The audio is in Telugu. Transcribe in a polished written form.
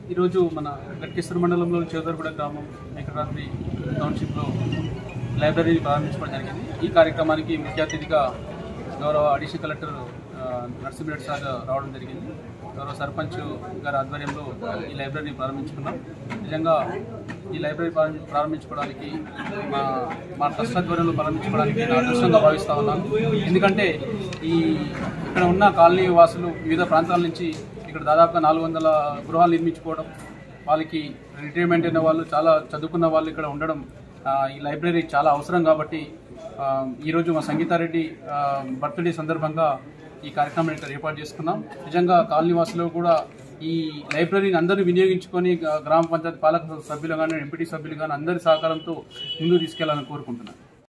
ఈరోజు మన గట్కేశ్వర మండలంలోని చేదర్గూడ గ్రామం వెంకటరాత్రి టౌన్షిప్లో లైబ్రరీని ప్రారంభించడం జరిగింది. ఈ కార్యక్రమానికి ముఖ్య అతిథిగా గౌరవ అడిషనల్ కలెక్టర్ నర్సింహరెడ్డి సార్ రావడం జరిగింది. గౌరవ సర్పంచ్ గారి ఆధ్వర్యంలో ఈ లైబ్రరీని ప్రారంభించుకున్నాం. నిజంగా ఈ లైబ్రరీ ప్రారంభించుకోవడానికి మా ట్రస్ట్ ఆధ్వర్యంలో ప్రారంభించుకోవడానికి నేను అదృష్టంగా భావిస్తూ ఉన్నాను. ఎందుకంటే ఇక్కడ ఉన్న కాలనీ వాసులు వివిధ ప్రాంతాల నుంచి ఇక్కడ దాదాపుగా 400 గృహాలు నిర్మించుకోవడం, వాళ్ళకి రిటైర్మెంట్ అయిన వాళ్ళు, చాలా చదువుకున్న వాళ్ళు ఇక్కడ ఉండడం, ఈ లైబ్రరీ చాలా అవసరం. కాబట్టి ఈరోజు మా సంగీతారెడ్డి బర్త్డే సందర్భంగా ఈ కార్యక్రమాన్ని ఇక్కడ ఏర్పాటు చేసుకున్నాం. నిజంగా కాలనీ వాసులు కూడా ఈ లైబ్రరీని అందరూ వినియోగించుకొని గ్రామ పంచాయతీ పాలక సభ్యులు కానీ, ఎంపీటీ సభ్యులు కానీ అందరి సహకారంతో ముందుకు తీసుకెళ్లాలని కోరుకుంటున్నాను.